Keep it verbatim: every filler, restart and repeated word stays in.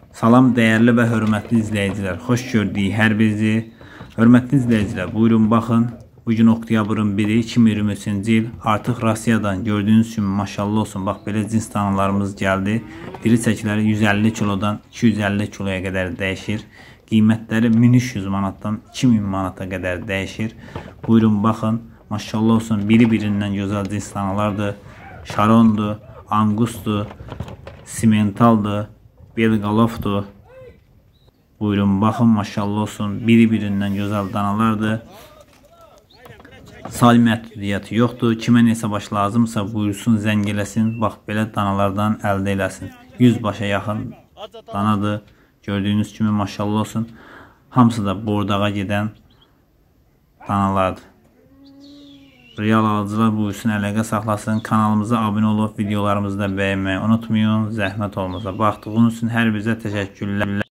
Salam değerli ve hörmətli izleyiciler. Xoş gördük hər birinizi. Hörmətli izleyiciler, buyurun baxın. Bugün oktyabrın biri iki min iyirmi üçüncü il. Artıq Rusiyadan gördüğünüz kimi maşallah olsun. Bax belə cins danalarımız gəldi. Diri çəkiləri yüz əlli kilodan iki yüz əlli kiloya qədər dəyişir. Qiymətləri min üç yüz manatdan iki min manata qədər dəyişir. Buyurun baxın. Maşallah olsun. Biri birindən gözəl cins danalardır. Şarondur, Angustur, Simentaldır, Belgalovdur. Buyurun baxın, maşallah olsun. Biri birindən gözəl danalardır. Sal məhdudiyyəti yoxdur. Kimə nesə baş lazımsa buyursun, zəng eləsin. Bax belə danalardan əldə eləsin. yüz başa yaxın danadır. Gördüyünüz kimi maşallah olsun. Hamısı da bordağa gedən danalardır. Real alıcılar buyursun, əlaqə saxlasın. Kanalımıza abunə olub videolarımızı da bəyənməyi unutmayın. Zəhmət olmasa. Baxdığınız üçün hər bizə təşəkkürlər.